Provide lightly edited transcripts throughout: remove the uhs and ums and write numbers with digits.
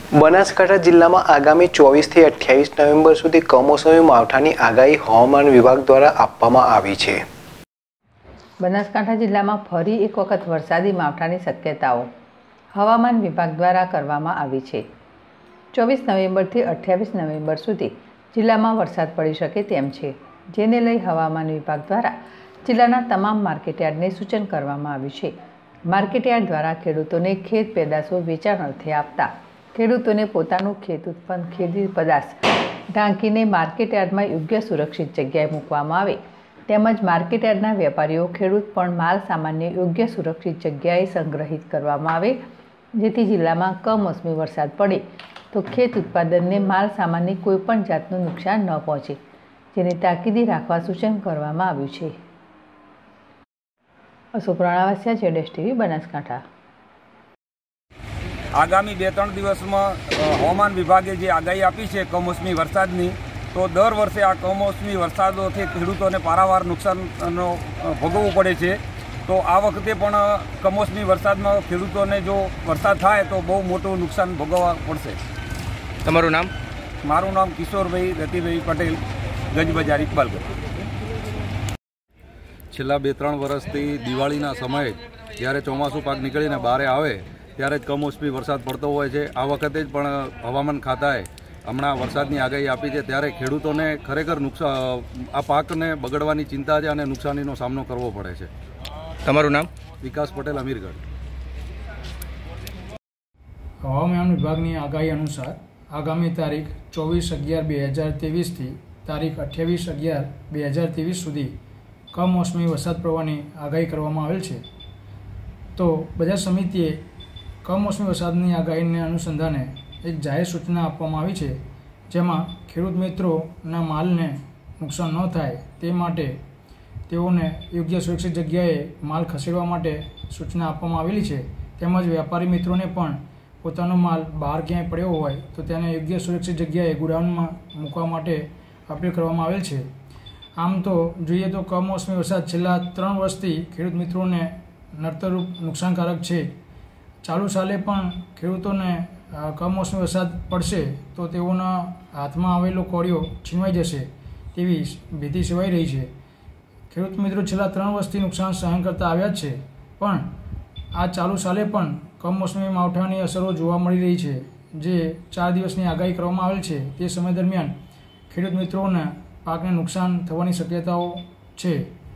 બનાસકાંઠા જિલ્લામાં આગામી 24 થી 28 નવેમ્બર સુધી કમોસમી માવઠાની આગાહી હવામાન વિભાગ દ્વારા આપવામાં આવી છે। બનાસકાંઠા જિલ્લામાં ફરી એક વખત વરસાદી માવઠાની શક્યતાઓ હવામાન વિભાગ દ્વારા કરવામાં આવી છે। 24 નવેમ્બરથી 28 નવેમ્બર સુધી જિલ્લામાં વરસાદ પડી શકે તેમ છે, જેને લઈ હવામાન વિભાગ દ્વારા જિલ્લાના તમામ માર્કેટયાર્ડને સૂચન કરવામાં આવ્યું છે। માર્કેટયાર્ડ દ્વારા ખેડૂતોને ખેત પેદાશો વેચાણ અર્થે આપતા ખેડૂતોને પોતાનું ખેત ઉત્પન્ન ખેતી પેદાશ ઢાંકીને માર્કેટયાર્ડમાં યોગ્ય સુરક્ષિત જગ્યાએ મૂકવામાં આવે, તેમજ માર્કેટયાર્ડના વેપારીઓ ખેડૂત પણ માલ સામાનને યોગ્ય સુરક્ષિત જગ્યાએ સંગ્રહિત કરવામાં આવે, જેથી જિલ્લામાં કમોસમી વરસાદ પડે તો ખેત ઉત્પાદનને માલ સામાનની કોઈપણ જાતનું નુકસાન ન પહોંચે, જેને તાકીદે રાખવા સૂચન કરવામાં આવ્યું છે। અશોક રાણાવાસિયા, જેડેશ ટીવી, બનાસકાંઠા। आगामी 2-3 दिवस में हवामान विभागे जे आगाही आपी है कमोसमी वरसादनी, तो दर वर्षे आ कमोसमी वरसादोथी खेडूतोने पारावार नुकसाननो भोगववू पड़े छे। तो आ वखते पण कमोसमी वरसादमां खेडूतोने जो वरसाद थाय तो बहु मोटुं नुकसान भोगववा पड़शे। तमारुं नाम? मारुं नाम किशोरभाई रतिभाई पटेल, गंज बजार, इकबालगढ़। छेल्ला 2-3 वर्षथी दिवाळीना समये ज्यारे चोमासुं पाक નીકળીને બહાર આવે ત્યારે જ કમોસમી વરસાદ પડતો હોય છે। આ વખતે જ પણ હવામાન ખાતાએ હમણાં વરસાદની આગાહી આપી છે, ત્યારે ખેડૂતોને ખરેખર આ પાકને બગડવાની ચિંતા છે અને નુકસાનીનો સામનો કરવો પડે છે। તમારું નામ? વિકાસ પટેલ, અમીરગઢ। હવામાન વિભાગની આગાહી અનુસાર આગામી તારીખ 24/11/2023 થી તારીખ 28/11/2023 સુધી કમોસમી વરસાદ પડવાની આગાહી કરવામાં આવેલ છે। તો બજાર સમિતિએ કમોસમી વરસાદની આગાહીને અનુસંધાને એક જાહેર સૂચના આપવામાં આવી છે, જેમાં ખેડૂત મિત્રોના માલને નુકસાન ન થાય તે માટે તેઓને યોગ્ય સુરક્ષિત જગ્યાએ માલ ખસેડવા માટે સૂચના આપવામાં આવેલી છે। તેમજ વેપારી મિત્રોને પણ પોતાનો માલ બહાર ક્યાંય પડ્યો હોય તો તેને યોગ્ય સુરક્ષિત જગ્યાએ ગોડાઉનમાં મૂકવા માટે અપીલ કરવામાં આવેલ છે। આમ તો જોઈએ તો કમોસમી વરસાદ છેલ્લા 3 વર્ષથી ખેડૂત મિત્રોને નડતરરૂપ નુકસાનકારક છે। ચાલુ સાલે પણ ખેડૂતોને કમોસમી વરસાદ પડશે તો તેઓના હાથમાં આવેલો કોળિયો છીનવાઈ જશે તેવી ભીતિ સેવાઈ રહી છે। ખેડૂત મિત્રો છેલ્લા 3 વર્ષથી નુકસાન સહન કરતા આવ્યા જ છે, પણ આ ચાલુ સાલે પણ કમોસમી માવઠાની અસરો જોવા મળી રહી છે, જે 4 દિવસની આગાહી કરવામાં આવેલ છે। તે સમય દરમિયાન ખેડૂત મિત્રોને પાકને નુકસાન થવાની શક્યતાઓ છે।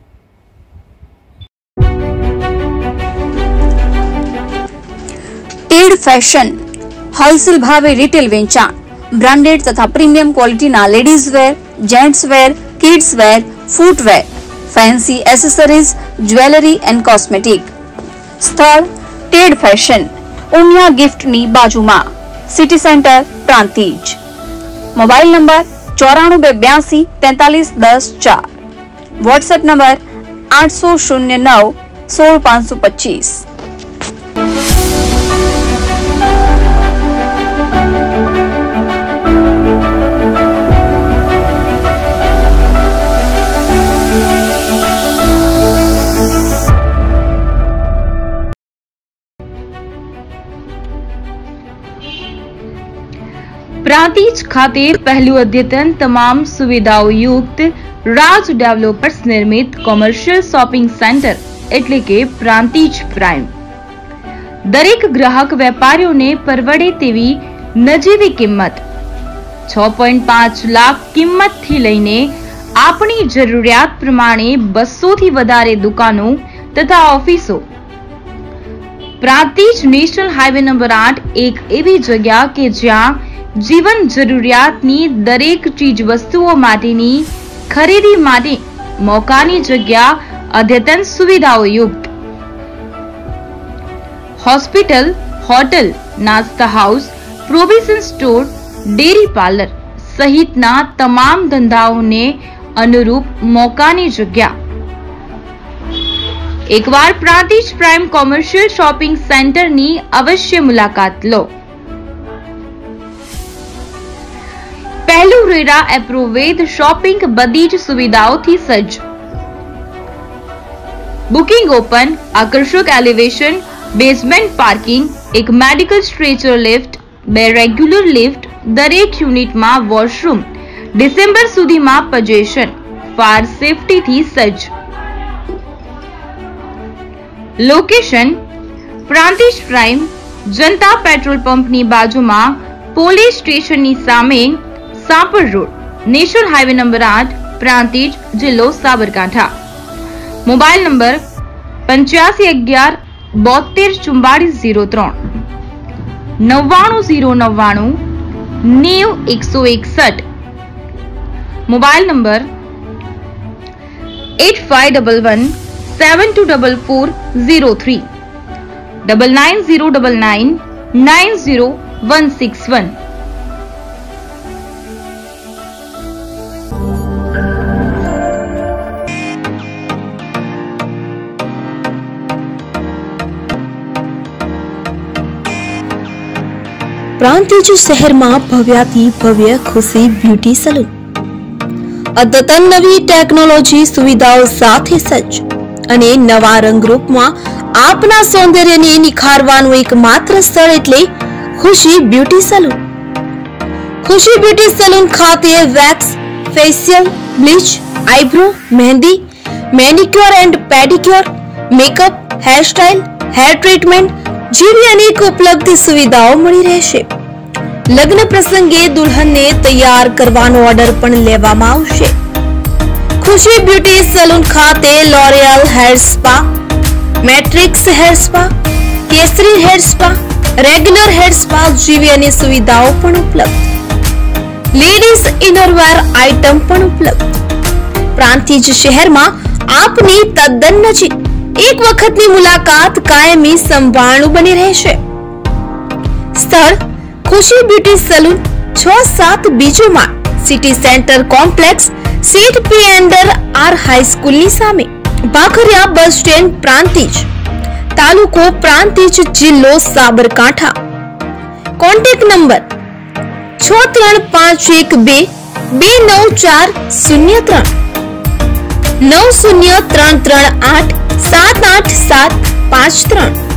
टेड फैशन होलसेल भावे रिटेल वेचाण ब्रांडेड तथा प्रीमियम क्वॉलिटीना ladies wear, gents wear, kids wear, footwear, fancy accessories, jewellery and cosmetic. स्थल टेड फैशन, उमिया गिफ्टनी बाजुमां, city centre, Prantij. Mobile number 94 82 43 10 4। WhatsApp number 809 16525। Prantij खाते पहलू अद्यतन तमाम सुविधाओं युक्त राज डेवलपर्स निर्मित कॉमर्शियल शॉपिंग सेंटर एटले के प्रांतिज प्राइम दरेक ग्राहक वेपारीओ ने परवड़े तेवी नजीवी किंमत 6.5 लाख किंमत थी लईने आपनी जरूरियात प्रमाणे 200 थी वधारे दुकानों तथा ऑफिसों। प्रांतिज नेशनल हाईवे नंबर 8 एक एवी जगह के ज्यां जीवन जरूरियातनी दरेक चीज वस्तुओं माटेनी खरीदी माटे मोकानी जग्या अद्यतन सुविधाओं युक्त हॉस्पिटल, होटल, नास्ता house, provision store, dairy parlour सहितना तमाम धंधाओं ने अनुरूप मोकानी जग्या। एक बार Prantij prime commercial shopping centre नी अवश्य मुलाकात लो। पहलू रेरा एप्रोवेद शॉपिंग बधी ज सुविधाओं सज्ज। बुकिंग ओपन, आकर्षक एलिवेशन, बेसमेंट पार्किंग, एक medical stretcher lift, 2 regular lift, દરેક યુનિટમાં વોશરૂમ, ડિસેમ્બર સુધીમાં પજેશન, ફાયર સેફટીથી સજ્જ. Location Prantij prime, Janata petrol પંપની બાજુમાં, પોલીસ સ્ટેશનની સામે, Sapar road, national highway number 8, Prantij, જિલ્લો Sabarkantha. Mobile number 8511 724403, 99099 90161. Mobile number 8511 724403, 990999 90161. Prantij શહેરમાં ભવ્યાથી ભવ્ય ખુશી બ્યુટી સલૂન અદ્યતન નવી ટેકનોલોજી સુવિધાઓ સાથે સજ્જ અને નવા રંગરૂપમાં આપના સૌંદર્યને નિખારવાનું એકમાત્ર સ્થળ એટલે Khushi beauty salon. Khushi beauty salon ખાતે wax, facial, bleach, eyebrow, mehndi, manicure and pedicure, makeup, hairstyle, hair treatment જેવી અનેક ઉપલબ્ધ સુવિધાઓ મળી રહેશે. લગ્ન પ્રસંગે દુલ્હનને તૈયાર કરવાનો ઓર્ડર પણ લેવામાં આવશે. ખુશી બ્યુટી સલૂન ખાતે L'Oreal hair spa, Matrix hair spa, Kesari hair spa, regular hair spa જેવી અનેક સુવિધાઓ પણ ઉપલબ્ધ. લેડીઝ ઇનરવેર આઇટમ પણ ઉપલબ્ધ. પ્રાંતિજ શહેરમાં આપની તદ્દન નજીક એક વખતની મુલાકાત કાયમી સંભાળનું બની રહેશે. સ્થળ ખુશી બ્યુટી સલૂન 6-7 બીજો માળ, સિટી સેન્ટર કોમ્પ્લેક્સ, સીટ પી અંડર આર હાઈસ્કૂલની સામે, ભાખરિયા બસ સ્ટેન્ડ, પ્રાંતિજ, તાલુકો પ્રાંતિજ, જિલ્લો સાબરકાંઠા. Contact number 63512 29403, 903338 78753.